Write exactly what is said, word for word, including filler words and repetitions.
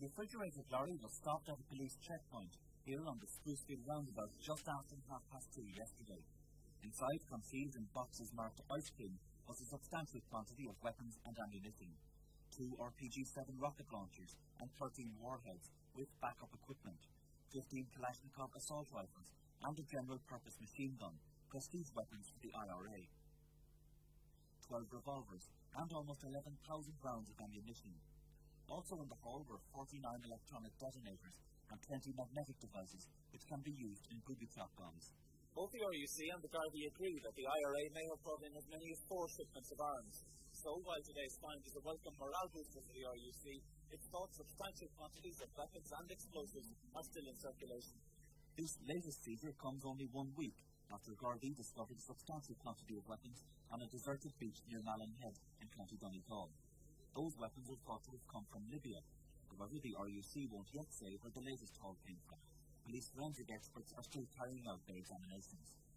refrigerated lorry was stopped at a police checkpoint here on the Sprucefield roundabout just after half past two yesterday. Inside, concealed in boxes marked ice cream, was a substantial quantity of weapons and ammunition. Two R P G seven rocket launchers and thirteen warheads with backup equipment, fifteen Kalashnikov assault rifles and a general-purpose machine gun, prestige weapons for the I R A. twelve revolvers and almost eleven thousand rounds of ammunition. Also in the haul were forty-nine electronic detonators and twenty magnetic devices which can be used in booby-trap bombs. Both the R U C and the Gardaí agree that the I R A may have brought in as many as four shipments of arms. So while today's find is a welcome morale booster for the R U C, it's thought substantial quantities of weapons and explosives are still in circulation. This latest seizure comes only one week after Gardaí discovered a substantial quantity of weapons on a deserted beach near Malin Head in County Donegal. Those weapons are thought to have come from Libya. However, the R U C won't yet say where the latest haul came from. Police forensic experts are still carrying out their examinations.